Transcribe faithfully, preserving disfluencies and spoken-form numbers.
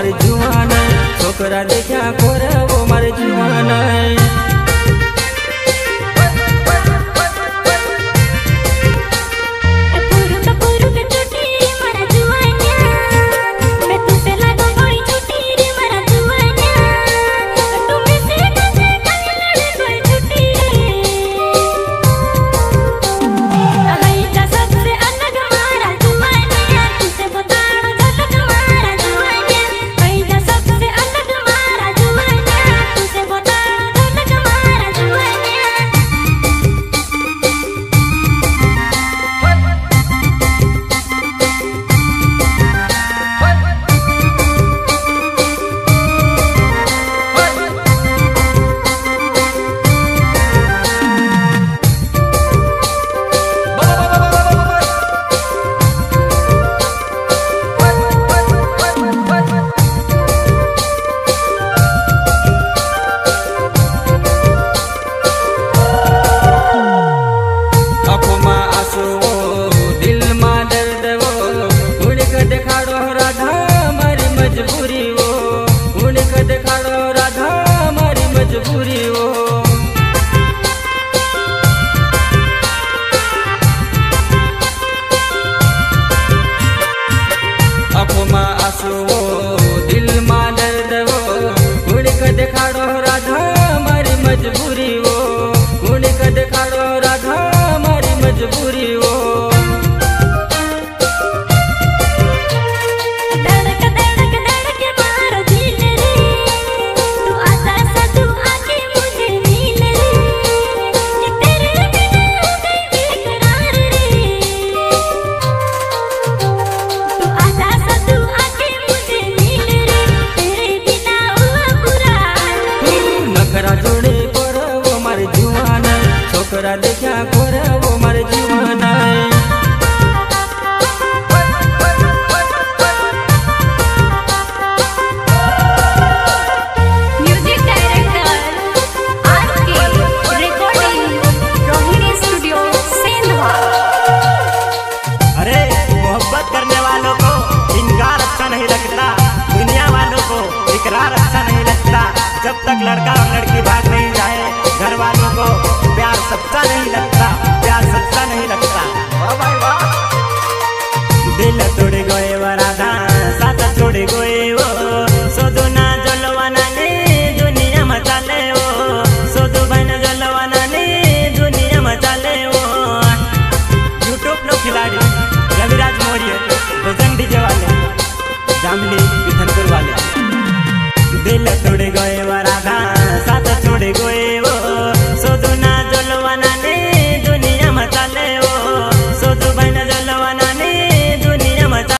मारे जुआन छोकरा देखा कोरे वो मारे जुआन देखाड़ो राधा मारी मजबूरी वो गुण का देखाड़ो राधा मारी मजबूरी वो धड़क धड़क धड़क मारो दिल रे तू आता सा तू आके मुझे मिल रे कि तेरे बिना हो गई बेकरार रे तू आता सा तू आके मुझे मिल रे तेरे बिना हुआ बुरा नखरा जोड़े पर वो मारे जुआन छोकरा देखा कोरे वो मारे जुआन music director R K recording Rohini studio Sendhwa. अरे मोहब्बत करने वालों को इनकार अच्छा नहीं लगता, दुनिया वालों को इकरार अच्छा नहीं लगता। जब तक लड़का और लड़की भाग नहीं जाए घर वालों को प्यार सच्चा नहीं लगता, प्यार सच्चा नहीं लगता। वाह भाई वाह। दिल तोड़ गए वो राधा साथ छोड़ गए वो सोदो ना जलवाना ने दुनिया मचा ले वो सोदो भाई ना जलवाना ने दुनिया मचा ले वो। यूट्यूब नो खिलाड़ी रविराज मौर्य भजन डीजे वाले जामली पिथनपुर वाले। दिल तोड़ गए वो राधा साथ छोड़ गए